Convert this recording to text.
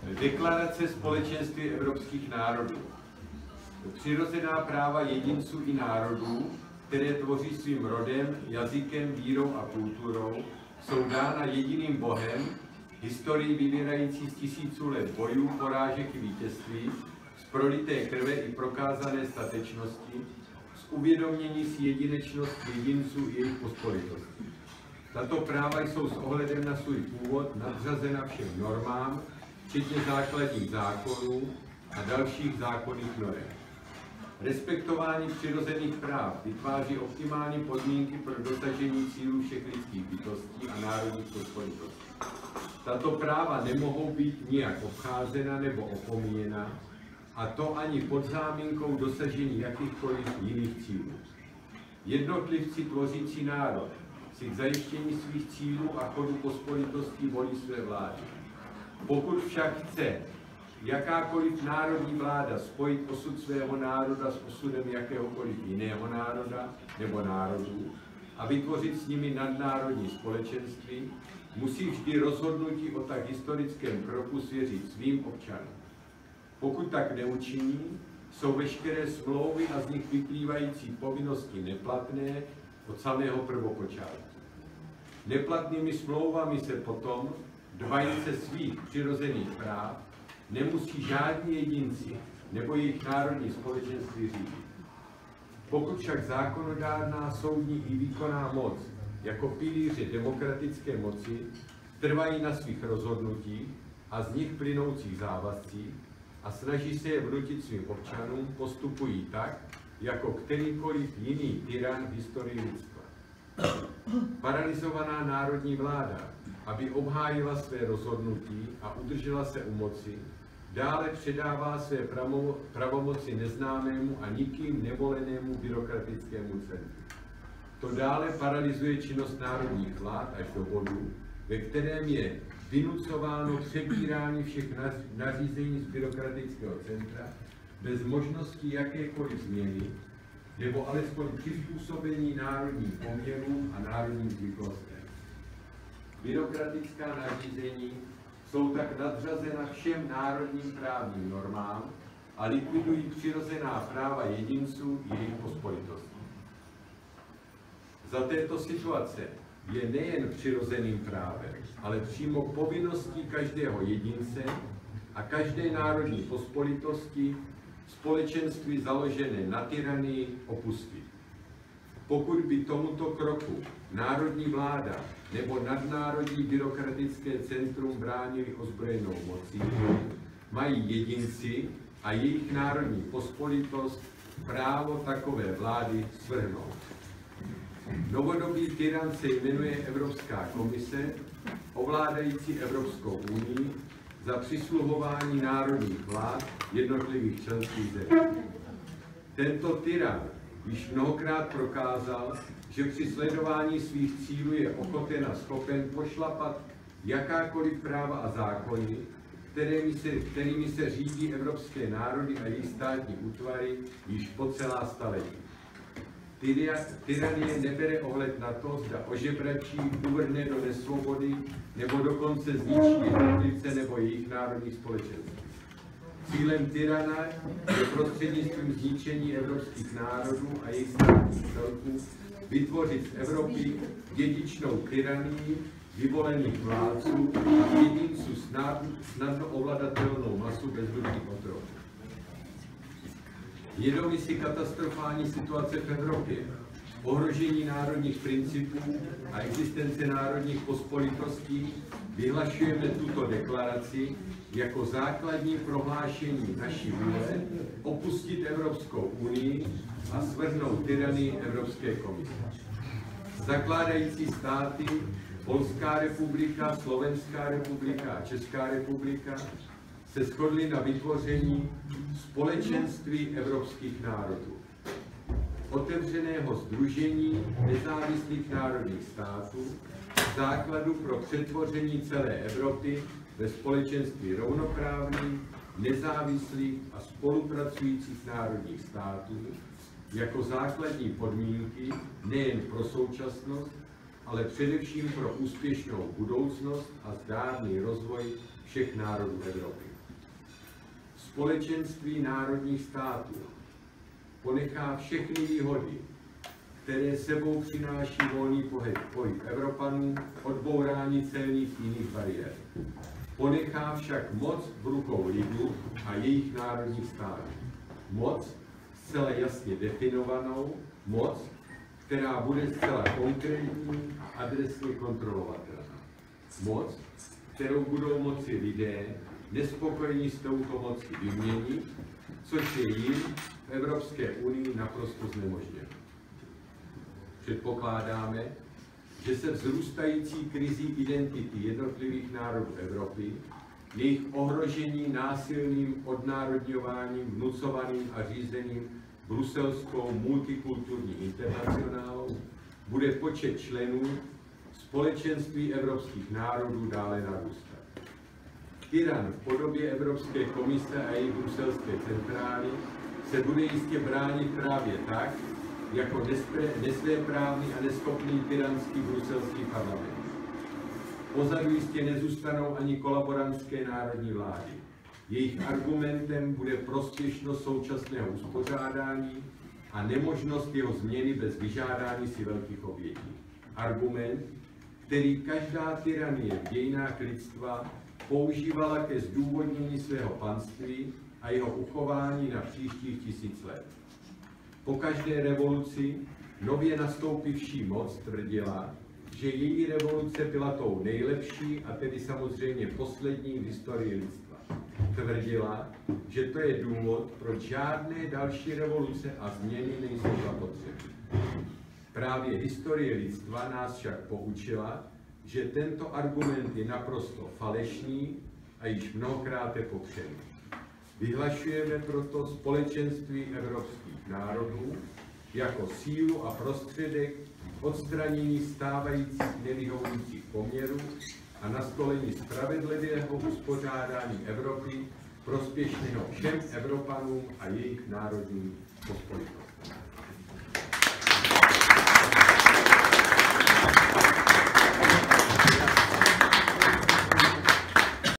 Deklarace Společenství evropských národů. Přirozená práva jedinců i národů, které tvoří svým rodem, jazykem, vírou a kulturou, jsou dána jediným Bohem, historií vybírající z tisíců let bojů, porážek i vítězství, z prolité krve i prokázané statečnosti, z uvědomění si jedinečnosti jedinců i jejich pospolitosti. Tato práva jsou s ohledem na svůj původ nadřazena všem normám, včetně základních zákonů a dalších zákonných norem. Respektování přirozených práv vytváří optimální podmínky pro dosažení cílů všech lidských bytostí a národních pospolitostí. Tato práva nemohou být nijak obcházena nebo opomíjena, a to ani pod záminkou dosažení jakýchkoliv jiných cílů. Jednotlivci tvořící národ si k zajištění svých cílů a chodu pospolitostí volí své vlády. Pokud však chce jakákoliv národní vláda spojit osud svého národa s osudem jakéhokoliv jiného národa nebo národů a vytvořit s nimi nadnárodní společenství, musí vždy rozhodnutí o tak historickém kroku svěřit svým občanům. Pokud tak neučiní, jsou veškeré smlouvy a z nich vyplývající povinnosti neplatné od samého prvopočátku. Neplatnými smlouvami se potom, dbajíc se svých přirozených práv, nemusí žádní jedinci nebo jejich národní společenství řídit. Pokud však zákonodárná, soudní i výkonná moc jako pilíře demokratické moci trvají na svých rozhodnutích a z nich plynoucích závazcích a snaží se je vnutit svým občanům, postupují tak, jako kterýkoliv jiný tyran v historii lidstva. Paralyzovaná národní vláda, aby obhájila své rozhodnutí a udržela se u moci, dále předává své pravomoci neznámému a nikým nevolenému byrokratickému centru. To dále paralyzuje činnost národních vlád až do bodu, ve kterém je vynucováno přebírání všech nařízení z byrokratického centra bez možnosti jakékoliv změny nebo alespoň přizpůsobení národním poměrům a národním zvyklostem. Byrokratická nařízení jsou tak nadřazena všem národním právním normám a likvidují přirozená práva jedinců i jejich pospolitosti. Za této situace je nejen přirozeným právem, ale přímo povinností každého jedince a každé národní pospolitosti společenství založené na tyranii opustit. Pokud by tomuto kroku národní vláda nebo nadnárodní byrokratické centrum bránili ozbrojenou mocí, mají jedinci a jejich národní pospolitost právo takové vlády svrhnout. Novodobý tyran se jmenuje Evropská komise, ovládající Evropskou unii za přisluhování národních vlád jednotlivých členských zemí. Tento tyran již mnohokrát prokázal, že při sledování svých cílů je ochoten a schopen pošlapat jakákoliv práva a zákony, kterými se řídí evropské národy a jejich státní útvary již po celá staletí. Tyranie nebere ohled na to, zda ožebračí, uvrhne do nesvobody nebo dokonce zničí jednotlivce nebo jejich národních společenství. Cílem tyrana je prostřednictvím zničení evropských národů a jejich státních celků vytvořit z Evropy dědičnou tyranii vyvolených vládců a jedinců snadno ovladatelnou masu bezdušných otroků. Vědomi si katastrofální situace v Evropě, ohrožení národních principů a existence národních pospolitostí, vyhlašujeme tuto deklaraci jako základní prohlášení naší vůle opustit Evropskou unii a svrhnout tyranii Evropské komise. Zakládající státy Polská republika, Slovenská republika a Česká republika se shodli na vytvoření Společenství evropských národů, otevřeného sdružení nezávislých národních států, základu pro přetvoření celé Evropy ve společenství rovnoprávných, nezávislých a spolupracujících národních států jako základní podmínky nejen pro současnost, ale především pro úspěšnou budoucnost a zdárný rozvoj všech národů Evropy. Společenství národních států ponechá všechny výhody, které sebou přináší volný pohyb Evropanů, odbourání celních jiných bariér. Ponechá však moc v rukou lidu a jejich národních států. Moc zcela jasně definovanou, moc, která bude zcela konkrétní a adresně kontrolovatelná. Moc, kterou budou moci lidé nespokojení s touto mocí vyměnit, což je jim v Evropské unii naprosto znemožněno. Předpokládáme, že se vzrůstající krizí identity jednotlivých národů Evropy, jejich ohrožení násilným odnárodňováním, vnucovaným a řízeným bruselskou multikulturní internacionálou, bude počet členů Společenství evropských národů dále narůstat. Tyran v podobě Evropské komise a její bruselské centrály se bude jistě bránit právě tak, jako nesvéprávný a neschopný tyranský bruselský parlament. Pozadu jistě nezůstanou ani kolaborantské národní vlády. Jejich argumentem bude prospěšnost současného uspořádání a nemožnost jeho změny bez vyžádání si velkých obětí. Argument, který každá tyranie v dějinách lidstva používala ke zdůvodnění svého panství a jeho uchování na příštích 1000 let. Po každé revoluci nově nastoupivší moc tvrdila, že její revoluce byla tou nejlepší a tedy samozřejmě poslední v historii lidstva. Tvrdila, že to je důvod, proč žádné další revoluce a změny nejsou zapotřebí. Právě historie lidstva nás však poučila, že tento argument je naprosto falešný a již mnohokrát je popřený. Vyhlašujeme proto Společenství evropských národů jako sílu a prostředek odstranění stávajících nevyhovujících poměrů a nastolení spravedlivého uspořádání Evropy prospěšného všem Evropanům a jejich národním pospolitosti.